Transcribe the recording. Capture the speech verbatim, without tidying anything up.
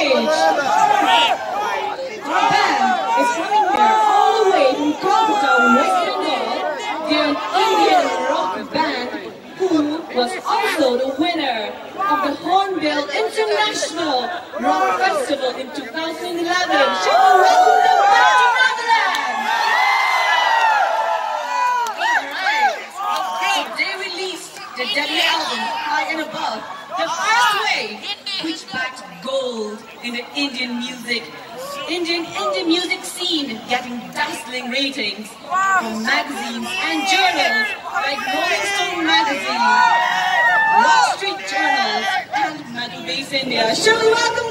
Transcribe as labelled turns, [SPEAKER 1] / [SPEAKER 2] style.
[SPEAKER 1] stage. Our band is coming here all the way from Kolkata, West Bengal. They're an Indian rock band who was also the winner of the Hornbill International Rock Festival in two thousand eleven. Shall we welcome them back to Nagaland? Alright, so they released the debut album, High and Above, the first wave, which backed gold in the Indian music, Indian Indian music scene, getting dazzling ratings from magazines and journals like Rolling Stone magazine, Wall Street Journal, and Metal Base India. Shall we welcome